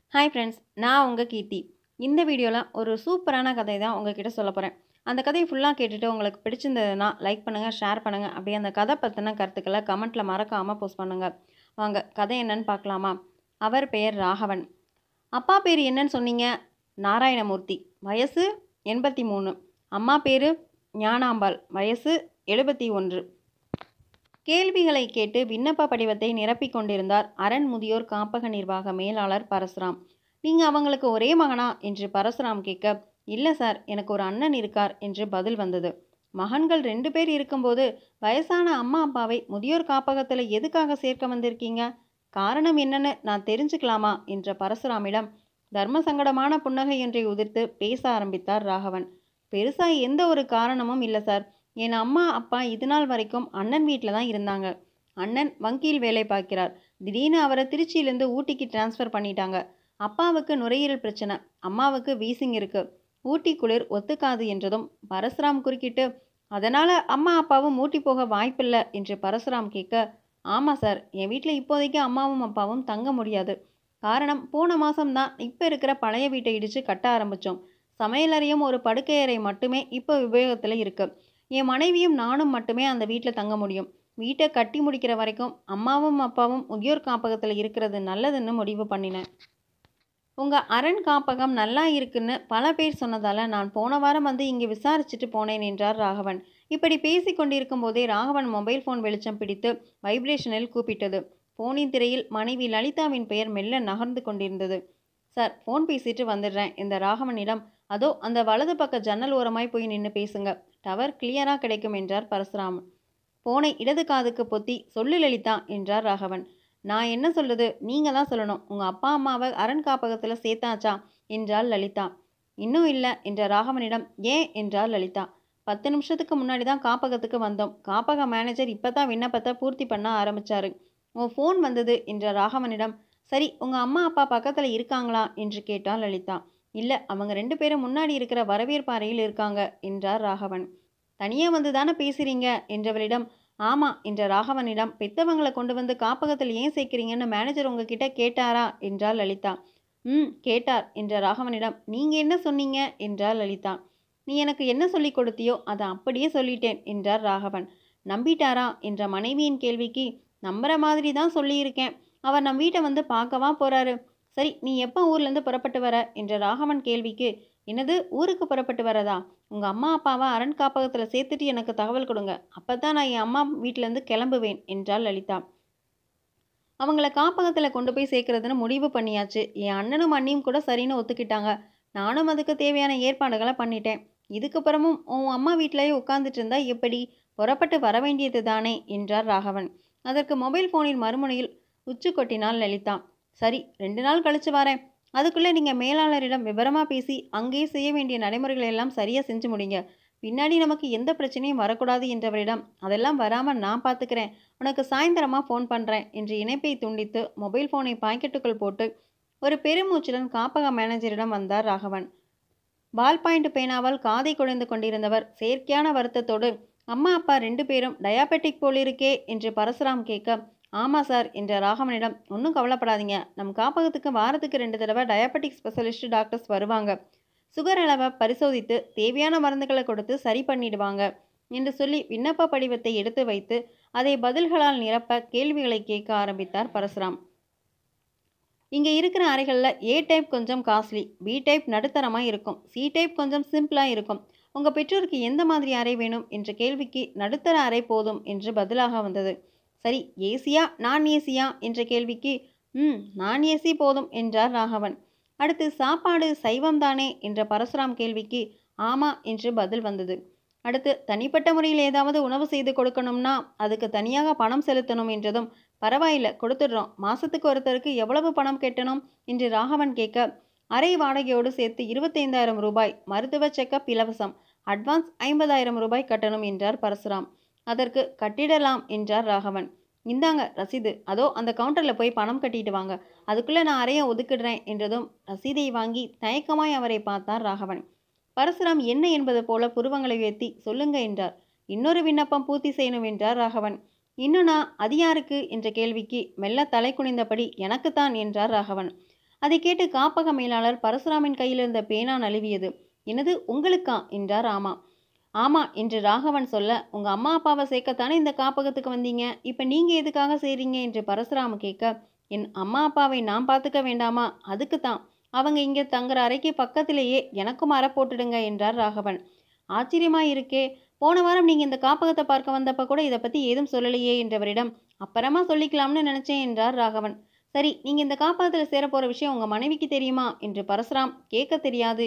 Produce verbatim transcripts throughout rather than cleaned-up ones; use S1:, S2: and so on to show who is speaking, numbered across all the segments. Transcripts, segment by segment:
S1: Hi friends, நான் உங்கள் கீர்த்தி. இந்த வீடியோவில் ஒரு சூப்பரான கதை தான் உங்ககிட்ட சொல்ல போகிறேன். அந்த கதையை ஃபுல்லாக கேட்டுட்டு உங்களுக்கு பிடிச்சிருந்ததுன்னா லைக் பண்ணுங்கள், ஷேர் பண்ணுங்கள். அப்படியே அந்த கதை பற்றின கருத்துக்களை கமெண்ட்டில் மறக்காமல் போஸ்ட் பண்ணுங்கள். வாங்க கதை என்னன்னு பார்க்கலாமா? அவர் பெயர் ராகவன். அப்பா பேர் என்னன்னு சொன்னீங்க? நாராயணமூர்த்தி. வயசு எண்பத்தி மூணு. அம்மா பேர் ஞானாம்பாள். வயசு எழுபத்தி ஒன்று. கேள்விகளை கேட்டு விண்ணப்ப படிவத்தை நிரப்பிக் கொண்டிருந்தார் அரண் முதியோர் காப்பக நிர்வாக மேலாளர் பரசுராம். நீங்க அவங்களுக்கு ஒரே மகனா என்று பரசுராம் கேட்க, இல்லை சார், எனக்கு ஒரு அண்ணன் இருக்கார் என்று பதில் வந்தது. மகன்கள் ரெண்டு பேர் இருக்கும்போது வயசான அம்மா அப்பாவை முதியோர் காப்பகத்தில் எதுக்காக சேர்க்க வந்திருக்கீங்க? காரணம் என்னன்னு நான் தெரிஞ்சுக்கலாமா என்ற பரசுராமிடம் தர்ம சங்கடமான புன்னகையொன்றை உதிர்த்து பேச ஆரம்பித்தார் ராகவன். பெருசா எந்த ஒரு காரணமும் இல்லை சார். என் அம்மா அப்பா இது நாள் வரைக்கும் அண்ணன் வீட்டில் தான் இருந்தாங்க. அண்ணன் வங்கியில் வேலை பார்க்கிறார். திடீர்னு அவரை திருச்சியிலேருந்து ஊட்டிக்கு டிரான்ஸ்ஃபர் பண்ணிட்டாங்க. அப்பாவுக்கு நுரையீரல் பிரச்சனை, அம்மாவுக்கு வீசிங் இருக்கு. ஊட்டி குளிர் ஒத்துக்காது என்றதும் பரசுராம் குறுக்கிட்டு, அதனால் அம்மா அப்பாவும் ஊட்டி போக வாய்ப்பில்லை என்று பரசுராம் கேட்க, ஆமாம் சார், என் வீட்டில் இப்போதைக்கு அம்மாவும் அப்பாவும் தங்க முடியாது. காரணம், போன மாதம்தான் இப்போ இருக்கிற பழைய வீட்டை இடித்து கட்ட ஆரம்பித்தோம். சமையலறையும் ஒரு படுக்கையறை மட்டுமே இப்போ உபயோகத்தில் இருக்குது. என் மனைவியும் நானும் மட்டுமே அந்த வீட்டில் தங்க முடியும். வீட்டை கட்டி முடிக்கிற வரைக்கும் அம்மாவும் அப்பாவும் முதியோர் காப்பகத்தில் இருக்கிறது நல்லதுன்னு முடிவு பண்ணினேன். உங்கள் அரண் காப்பகம் நல்லா இருக்குன்னு பல பேர் சொன்னதால் நான் போன வாரம் வந்து இங்கே விசாரிச்சுட்டு போனேன் என்றார் ராகவன். இப்படி பேசி கொண்டிருக்கும் போதே ராகவன் மொபைல் ஃபோன் வெளிச்சம் பிடித்து வைப்ரேஷனில் கூப்பிட்டது. ஃபோனின் திரையில் மனைவி லலிதாவின் பெயர் மெல்ல நகர்ந்து கொண்டிருந்தது. சார், ஃபோன் பேசிட்டு வந்துடுறேன். இந்த ராகவனிடம் அதோ அந்த வலது பக்க ஜன்னல் ஓரமாய் போய் நின்று பேசுங்க, டவர் கிளியராக கிடைக்கும் என்றார் பரசுராமன். போனை இடது காதுக்கு பொத்தி, சொல்லு லலிதா என்றார் ராகவன். நான் என்ன சொல்றது, நீங்கள் தான் சொல்லணும். உங்கள் அப்பா அம்மாவை அரண் காப்பகத்தில் சேர்த்தாச்சா என்றாள் லலிதா. இன்னும் இல்லை என்ற ராகவனிடம் ஏன் என்றார் லலிதா. பத்து நிமிஷத்துக்கு முன்னாடி தான் காப்பகத்துக்கு வந்தோம். காப்பக மேனேஜர் இப்போ தான் விண்ணப்பத்தை பூர்த்தி பண்ண ஆரம்பித்தாரு. உன் ஃபோன் வந்தது என்ற ராகவனிடம், சரி, உங்கள் அம்மா அப்பா பக்கத்தில் இருக்காங்களா என்று கேட்டாள் லலிதா. இல்லை, அவங்க ரெண்டு பேரும் முன்னாடி இருக்கிற வரவேற்பு அறையில் இருக்காங்க என்றார் ராகவன். தனியாக வந்து தானே பேசுகிறீங்க என்றவளிடம், ஆமாம் என்ற ராகவனிடம், பெத்தவங்களை கொண்டு வந்து காப்பகத்தில் ஏன் சேர்க்குறீங்கன்னு மேனேஜர் உங்ககிட்ட கேட்டாரா என்றாள் லலிதா. ம் கேட்டார் என்ற ராகவனிடம், நீங்கள் என்ன சொன்னீங்க என்றாள் லலிதா. நீ எனக்கு என்ன சொல்லி கொடுத்தியோ அதை அப்படியே சொல்லிட்டேன் என்றார் ராகவன். நம்பிட்டாரா என்ற மனைவியின் கேள்விக்கு, நம்புற மாதிரி தான் சொல்லியிருக்கேன். அவர் நம் வீட்டை வந்து பார்க்கவா போறாரு. சரி, நீ எப்போ ஊர்லேருந்து புறப்பட்டு வர என்ற ராகவன் கேள்விக்கு, என்னது ஊருக்கு புறப்பட்டு வரதா? உங்கள் அம்மா அப்பாவை அரண் காப்பகத்தில் சேர்த்துட்டு எனக்கு தகவல் கொடுங்க, அப்போ தான் நான் என் அம்மா வீட்டிலேருந்து கிளம்புவேன் என்றாள் லலிதா. அவங்கள காப்பகத்தில் கொண்டு போய் சேர்க்கறதுன்னு முடிவு பண்ணியாச்சு. என் அண்ணனும் அண்ணியும் கூட சரின்னு ஒத்துக்கிட்டாங்க. நானும் அதுக்கு தேவையான ஏற்பாடுகளை பண்ணிட்டேன். இதுக்கப்புறமும் உன் அம்மா வீட்டிலேயே உட்காந்துட்டு இருந்தா எப்படி? புறப்பட்டு வர வேண்டியது தானே என்றார் ராகவன். அதற்கு மொபைல் ஃபோனின் மறுமுனையில் உச்சு கொட்டினாள் லலிதா. சரி, ரெண்டு நாள் கழிச்சு வரேன். அதுக்குள்ளே நீங்கள் மேலாளரிடம் விவரமாக பேசி அங்கேயே செய்ய வேண்டிய நடைமுறைகளை எல்லாம் சரியாக செஞ்சு முடிங்க. பின்னாடி நமக்கு எந்த பிரச்சனையும் வரக்கூடாது என்றவரிடம், அதெல்லாம் வராமல் நான் பார்த்துக்கிறேன், உனக்கு சாயந்தரமாக ஃபோன் பண்ணுறேன் என்று இணைப்பை துண்டித்து மொபைல் ஃபோனை பாக்கெட்டுக்குள் போட்டு ஒரு பெருமூச்சுடன் காப்பக மேனேஜரிடம் வந்தார் ராகவன். பால் பாயிண்ட் பேனாவால் காதை குடைந்து கொண்டிருந்தவர் செயற்கையான வருத்தத்தோடு, அம்மா அப்பா ரெண்டு பேரும் டயாபெட்டிக் போலிருக்கே என்று பரசுராம் கேட்க, ஆமாம் சார் என்ற ராகவனிடம், ஒன்றும் கவலைப்படாதீங்க, நம் காப்பகத்துக்கு வாரத்துக்கு ரெண்டு தடவை டயாபெட்டிக் ஸ்பெஷலிஸ்ட் டாக்டர்ஸ் வருவாங்க. சுகர் அளவை பரிசோதித்து தேவையான மருந்துகளை கொடுத்து சரி பண்ணிடுவாங்க என்று சொல்லி விண்ணப்ப படிவத்தை எடுத்து வைத்து அதை பதில்களால் நிரப்ப கேள்விகளை கேட்க ஆரம்பித்தார் பரசுராம். இங்கே இருக்கிற அறைகளில் ஏ டைப் கொஞ்சம் காஸ்ட்லி, பி டைப் நடுத்தரமாக இருக்கும், சி டைப் கொஞ்சம் சிம்பிளாக இருக்கும். உங்கள் பெற்றோருக்கு எந்த மாதிரி அறை வேணும் என்ற கேள்விக்கு நடுத்தர அறை போதும் என்று பதிலாக வந்தது. சரி, ஏசியா நான் ஏசியா என்ற கேள்விக்கு, ம் நான் ஏசி போதும் என்றார் ராகவன். அடுத்து சாப்பாடு சைவம் தானே என்ற பரசுராம் கேள்விக்கு, ஆமாம் என்று பதில் வந்தது. அடுத்து தனிப்பட்ட முறையில் ஏதாவது உணவு செய்து கொடுக்கணும்னா அதுக்கு தனியாக பணம் செலுத்தணும் என்றதும், பரவாயில்ல கொடுத்துடுறோம், மாதத்துக்கு ஒருத்தருக்கு எவ்வளவு பணம் கட்டணும் என்று ராகவன் கேட்க, அறை வாடகையோடு சேர்த்து இருபத்தைந்தாயிரம் ரூபாய், மருத்துவ செக்கப் இலவசம், அட்வான்ஸ் ஐம்பதாயிரம் ரூபாய் கட்டணும் என்றார் பரசுராம். அதற்கு கட்டிடலாம் என்றார் ராகவன். இந்தாங்க ரசீது, அதோ அந்த கவுண்டரில் போய் பணம் கட்டிட்டு வாங்க, அதுக்குள்ளே நான் அறையை ஒதுக்கிடுறேன் என்றதும் ரசீதை வாங்கி தயக்கமாய் அவரை பார்த்தார் ராகவன். பரசுராம் என்ன என்பது போல புருவங்களை உயர்த்தி, சொல்லுங்க என்றார். இன்னொரு விண்ணப்பம் பூர்த்தி செய்யணும் என்றார் ராகவன். இன்னும் நான் அது யாருக்கு என்ற கேள்விக்கு மெல்ல தலை குனிந்தபடி எனக்குத்தான் என்றார் ராகவன். அதை கேட்டு காப்பக மேலாளர் பரசுராமின் கையில் இருந்த பேனா நழுவியது. என்னது, உங்களுக்கா என்றார். ஆமா ஆமா என்று ராகவன் சொல்ல, உங்க அம்மா அப்பாவை சேர்க்கத்தானே இந்த காப்பகத்துக்கு வந்தீங்க, இப்ப நீங்க எதுக்காக செய்றீங்க என்று பரசுராம கேட்க, என் அம்மா அப்பாவை நான் பார்த்துக்க வேண்டாமா, அதுக்கு தான் அவங்க இங்கே தங்குற அறைக்கு பக்கத்திலேயே எனக்கும் அறை போட்டுடுங்க என்றார் ராகவன். ஆச்சரியமா இருக்கே, போன வாரம் நீங்க இந்த காப்பகத்தை பார்க்க வந்தப்ப கூட இதை பத்தி ஏதும் சொல்லலையே என்றவரிடம், அப்புறமா சொல்லிக்கலாம்னு நினைச்சேன் என்றார் ராகவன். சரி, நீங்க இந்த காப்பகத்தில் சேர போற விஷயம் உங்க மனைவிக்கு தெரியுமா என்று பரசுராம் கேட்க. தெரியாது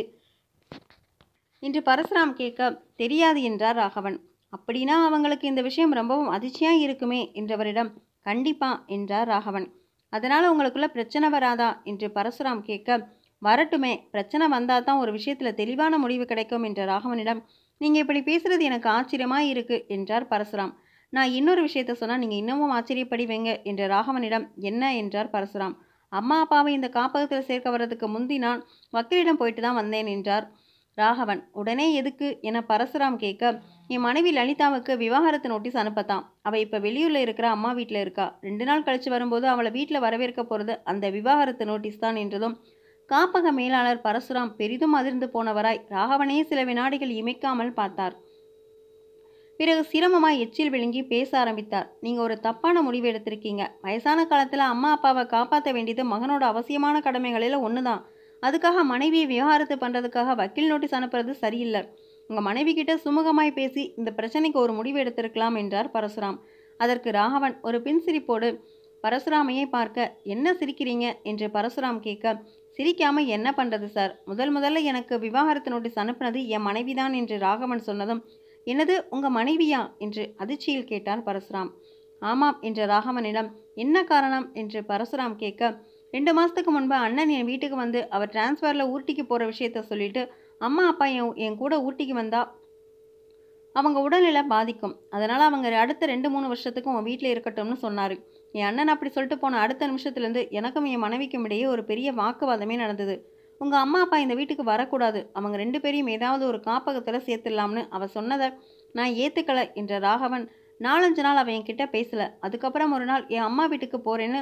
S1: என்று பரசுராம் கேட்க, தெரியாது என்றார் ராகவன். அப்படின்னா அவங்களுக்கு இந்த விஷயம் ரொம்பவும் அதிர்ச்சியா இருக்குமே என்றவரிடம், கண்டிப்பா என்றார் ராகவன். அதனால உங்களுக்குள்ள பிரச்சனை வராதா என்று பரசுராம் கேட்க, வரட்டுமே, பிரச்சனை வந்தா தான் ஒரு விஷயத்துல தெளிவான முடிவு கிடைக்கும் என்ற ராகவனிடம், நீங்க இப்படி பேசுறது எனக்கு ஆச்சரியமா இருக்கு என்றார் பரசுராம். நான் இன்னொரு விஷயத்த சொன்னா நீங்க இன்னமும் ஆச்சரியப்படுவீங்க என்ற ராகவனிடம், என்ன என்றார் பரசுராம். அம்மா அப்பாவை இந்த காப்பகத்தில் சேர்க்க வர்றதுக்கு முந்தி நான் வக்கீலிடம் போயிட்டு தான் வந்தேன் என்றார் ராகவன். உடனே எதுக்கு என பரசுராம் கேட்க, என் மனைவி லலிதாவுக்கு விவாகரத்து நோட்டீஸ் அனுப்பத்தான். அவள் இப்போ வெளியூரில் இருக்கிற அம்மா வீட்டில் இருக்கா. ரெண்டு நாள் கழிச்சு வரும்போது அவளை வீட்டில் வரவேற்க போகிறது அந்த விவாகரத்து நோட்டீஸ் தான் என்றதும் காப்பக மேலாளர் பரசுராம் பெரிதும் அதிர்ந்து போனவராய் ராகவனே சில வினாடிகள் இமைக்காமல் பார்த்தார். பிறகு சிரமமாய் எச்சில் விழுங்கி பேச ஆரம்பித்தார். நீங்கள் ஒரு தப்பான முடிவு எடுத்திருக்கீங்க. வயசான காலத்தில் அம்மா அப்பாவை காப்பாற்ற வேண்டியது மகனோட அவசியமான கடமைகளில் ஒன்று தான். அதுக்காக மனைவியை விவகாரத்து பண்ணுறதுக்காக வக்கீல் நோட்டீஸ் அனுப்புறது சரியில்லை. உங்கள் மனைவி கிட்ட சுமூகமாய் பேசி இந்த பிரச்சனைக்கு ஒரு முடிவு எடுத்திருக்கலாம் என்றார் பரசுராம். அதற்கு ராகவன் ஒரு பின்சிரிப்போடு பரசுராமையை பார்க்க, என்ன சிரிக்கிறீங்க என்று பரசுராம் கேட்க, சிரிக்காம என்ன பண்ணுறது சார், முதல் முதல்ல எனக்கு விவாகரத்து நோட்டீஸ் அனுப்புனது என் மனைவிதான் என்று ராகவன் சொன்னதும், என்னது, உங்கள் மனைவியா என்று அதிர்ச்சியில் கேட்டார் பரசுராம். ஆமாம் என்ற ராகவனிடம், என்ன காரணம் என்று பரசுராம் கேட்க, ரெண்டு மாதத்துக்கு முன்பு அண்ணன் என் வீட்டுக்கு வந்து அவர் டிரான்ஸ்ஃபரில் ஊட்டிக்கு போகிற விஷயத்த சொல்லிட்டு, அம்மா அப்பா என் என் கூட ஊட்டிக்கு வந்தால் அவங்க உடல்நிலை பாதிக்கும், அதனால் அவங்க அடுத்த ரெண்டு மூணு வருஷத்துக்கு உன் வீட்டில் இருக்கட்டும்னு சொன்னார். என் அண்ணன் அப்படி சொல்லிட்டு போன அடுத்த நிமிஷத்துலேருந்து எனக்கும் என் மனைவிக்கும் இடையே ஒரு பெரிய வாக்குவாதமே நடந்தது. உங்கள் அம்மா அப்பா இந்த வீட்டுக்கு வரக்கூடாது, அவங்க ரெண்டு பேரையும் ஏதாவது ஒரு காப்பகத்தில் சேர்த்துடலாம்னு அவள் சொன்னதை நான் ஏற்றுக்கலை என்ற ராகவன் நாலஞ்சு நாள் அவன் என்கிட்ட பேசலை. அதுக்கப்புறம் ஒரு நாள் என் அம்மா வீட்டுக்கு போகிறேன்னு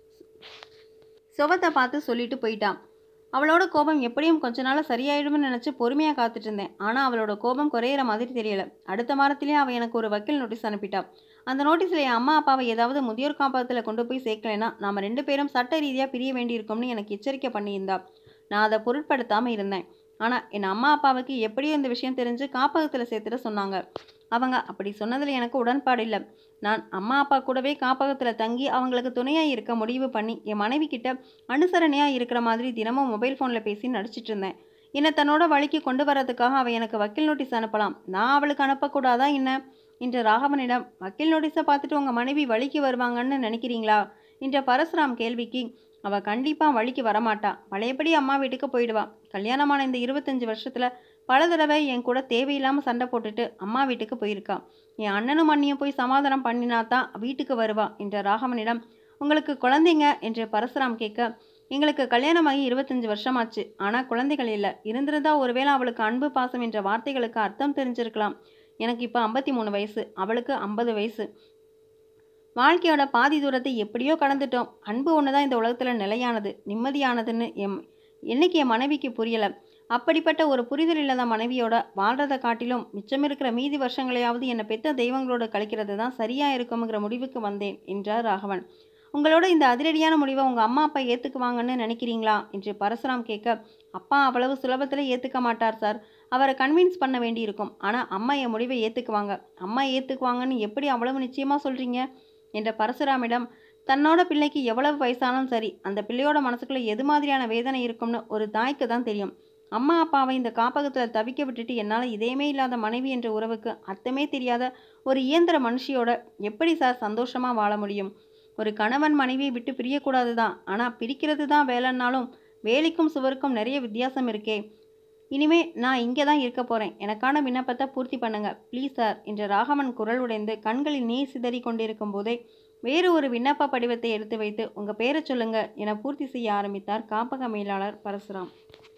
S1: சுவத்தை பார்த்து சொல்லிட்டு போயிட்டான். அவளோட கோபம் எப்படியும் கொஞ்ச நாள் சரியாயிடும்னு நினச்சி பொறுமையாக காத்துட்டு இருந்தேன். ஆனால் அவளோட கோபம் குறையிற மாதிரி தெரியல. அடுத்த வாரத்திலேயே அவள் எனக்கு ஒரு வக்கீல் நோட்டீஸ் அனுப்பிட்டான். அந்த நோட்டீஸில் என் அம்மா அப்பாவை ஏதாவது முதியோர் காப்பகத்தில் கொண்டு போய் சேர்க்கலைன்னா நாம் ரெண்டு பேரும் சட்ட ரீதியாக பிரிய வேண்டியிருக்கும்னு எனக்கு எச்சரிக்கை பண்ணியிருந்தா. நான் அதை பொருட்படுத்தாமல் இருந்தேன். ஆனால் என் அம்மா அப்பாவுக்கு எப்படியோ இந்த விஷயம் தெரிஞ்சு காப்பகத்தில் சேர்த்துட சொன்னாங்க. அவங்க அப்படி சொன்னதில் எனக்கு உடன்பாடு இல்லை. நான் அம்மா அப்பா கூடவே காப்பகத்தில் தங்கி அவங்களுக்கு துணையாக இருக்க முடிவு பண்ணி என் மனைவி கிட்ட அனுசரணையாக இருக்கிற மாதிரி தினமும் மொபைல் ஃபோனில் பேசி நடிச்சிட்டு இருந்தேன். என்னை தன்னோட வழிக்கு கொண்டு வர்றதுக்காக அவள் எனக்கு வக்கீல் நோட்டீஸ் அனுப்பலாம், நான் அவளுக்கு அனுப்பக்கூடாதா என்ன என்ற ராகவனிடம், வக்கீல் நோட்டீஸை பார்த்துட்டு உங்கள் மனைவி வழிக்கு வருவாங்கன்னு நினைக்கிறீங்களா என்ற பரசுராம் கேள்விக்கு, அவள் கண்டிப்பாக வழிக்கு வரமாட்டா, பழையபடி அம்மா வீட்டுக்கு போயிடுவா. கல்யாணமான இந்த இருபத்தஞ்சி வருஷத்தில் பல தடவை என் கூட தேவையில்லாமல் சண்டை போட்டுட்டு அம்மா வீட்டுக்கு போயிருக்கா. என் அண்ணனும் அண்ணியும் போய் சமாதானம் பண்ணினா தான் வீட்டுக்கு வருவா என்ற ராகவனிடம், உங்களுக்கு குழந்தைங்க என்று பரசுராம் கேட்க, எங்களுக்கு கல்யாணமாகி இருபத்தஞ்சி வருஷமாச்சு, ஆனால் குழந்தைகள் இல்லை. இருந்திருந்தா ஒருவேளை அவளுக்கு அன்பு பாசம் என்ற வார்த்தைகளுக்கு அர்த்தம் தெரிஞ்சிருக்கலாம். எனக்கு இப்போ ஐம்பத்தி மூணு வயசு, அவளுக்கு ஐம்பது வயசு. வாழ்க்கையோட பாதி தூரத்தை எப்படியோ கடந்துட்டோம். அன்பு ஒன்று தான் இந்த உலகத்தில் நிலையானது, நிம்மதியானதுன்னு எம் என்னைக்கு என் மனைவிக்கு புரியலை. அப்படிப்பட்ட ஒரு புரிதல் இல்லாத மனைவியோட வாழ்றதை காட்டிலும் மிச்சம் இருக்கிற மீதி வருஷங்களையாவது என்னை பெற்ற தெய்வங்களோட கழிக்கிறது தான் சரியாக இருக்குங்கிற முடிவுக்கு வந்தேன் என்றார் ராகவன். உங்களோட இந்த அதிரடியான முடிவை உங்கள் அம்மா அப்பா ஏற்றுக்குவாங்கன்னு நினைக்கிறீங்களா என்று பரசுராம் கேட்க, அப்பா அவ்வளவு சுலபத்தில் ஏற்றுக்க மாட்டார் சார், அவரை கன்வின்ஸ் பண்ண வேண்டியிருக்கும். ஆனால் அம்மா என் முடிவை ஏற்றுக்குவாங்க. அம்மா ஏற்றுக்குவாங்கன்னு எப்படி அவ்வளவு நிச்சயமாக சொல்கிறீங்க என்ற பரசுராமிடம், தன்னோட பிள்ளைக்கு எவ்வளவு வயசானாலும் சரி, அந்த பிள்ளையோட மனசுக்குள்ளே எது மாதிரியான வேதனை இருக்கும்னு ஒரு தாய்க்கு தான் தெரியும். அம்மா அப்பாவை இந்த காப்பகத்தில் தவிக்க விட்டுட்டு என்னால் இதயமே இல்லாத மனைவி என்ற உறவுக்கு அர்த்தமே தெரியாத ஒரு இயந்திர மனுஷியோட எப்படி சார் சந்தோஷமாக வாழ முடியும்? ஒரு கணவன் மனைவியை விட்டு பிரியக்கூடாது தான், ஆனால் பிரிக்கிறது தான் வேலைன்னாலும் வேலைக்கும் சுவருக்கும் நிறைய வித்தியாசம் இருக்கே. இனிமே நான் இங்கே தான் இருக்க போகிறேன், எனக்கான விண்ணப்பத்தை பூர்த்தி பண்ணுங்க ப்ளீஸ் சார் என்ற ராகவன் குரல் உடைந்து கண்களில் நீர் சிதறி கொண்டிருக்கும் போதே வேறு ஒரு விண்ணப்ப படிவத்தை எடுத்து வைத்து உங்கள் பேரை சொல்லுங்க என பூர்த்தி செய்ய ஆரம்பித்தார் காப்பக மேலாளர் பரசுராம்.